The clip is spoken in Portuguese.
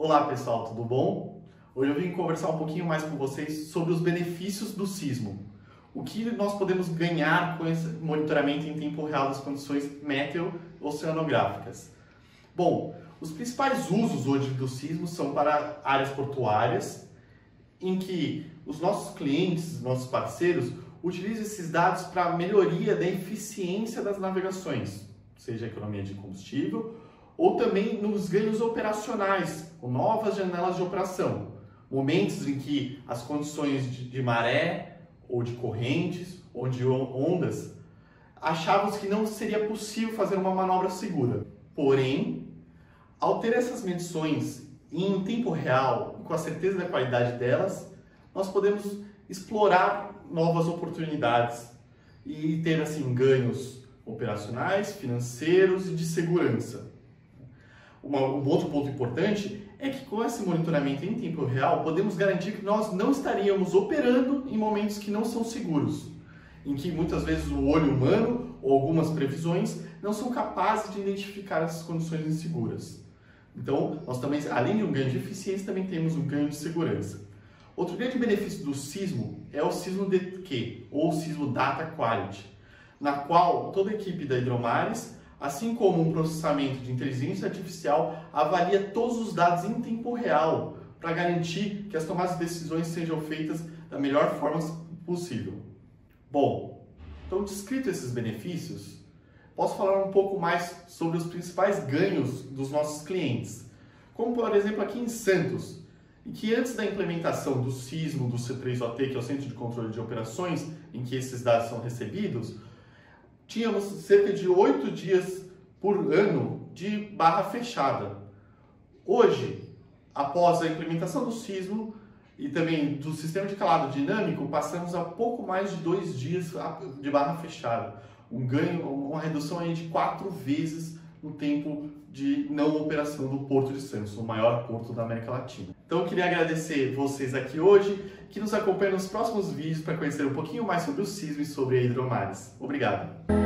Olá pessoal, tudo bom? Hoje eu vim conversar um pouquinho mais com vocês sobre os benefícios do sismo. O que nós podemos ganhar com esse monitoramento em tempo real das condições meteo-oceanográficas. Bom, os principais usos hoje do sismo são para áreas portuárias, em que os nossos clientes, nossos parceiros, utilizam esses dados para a melhoria da eficiência das navegações, seja a economia de combustível, ou também nos ganhos operacionais, com novas janelas de operação, momentos em que as condições de maré, ou de correntes, ou de ondas, achávamos que não seria possível fazer uma manobra segura. Porém, ao ter essas medições em tempo real, com a certeza da qualidade delas, nós podemos explorar novas oportunidades e ter assim ganhos operacionais, financeiros e de segurança. Um outro ponto importante é que com esse monitoramento em tempo real, podemos garantir que nós não estaríamos operando em momentos que não são seguros, em que muitas vezes o olho humano ou algumas previsões não são capazes de identificar essas condições inseguras. Então, nós também, além de um ganho de eficiência, também temos um ganho de segurança. Outro grande benefício do sismo é o sismo DQ, ou sismo Data Quality, na qual toda a equipe da Hidromares, assim como um processamento de inteligência artificial, avalia todos os dados em tempo real para garantir que as tomadas de decisões sejam feitas da melhor forma possível. Bom, então descrito esses benefícios, posso falar um pouco mais sobre os principais ganhos dos nossos clientes, como por exemplo aqui em Santos, em que antes da implementação do sismo do C3OT, que é o Centro de Controle de Operações, em que esses dados são recebidos, tínhamos cerca de 8 dias por ano de barra fechada. Hoje, após a implementação do sismo e também do sistema de calado dinâmico, passamos a pouco mais de 2 dias de barra fechada. Um ganho, uma redução aí de 4 vezes no tempo de não operação do Porto de Santos, o maior porto da América Latina. Então eu queria agradecer vocês aqui hoje, que nos acompanham nos próximos vídeos para conhecer um pouquinho mais sobre o sismo e sobre a Hidromares. Obrigado!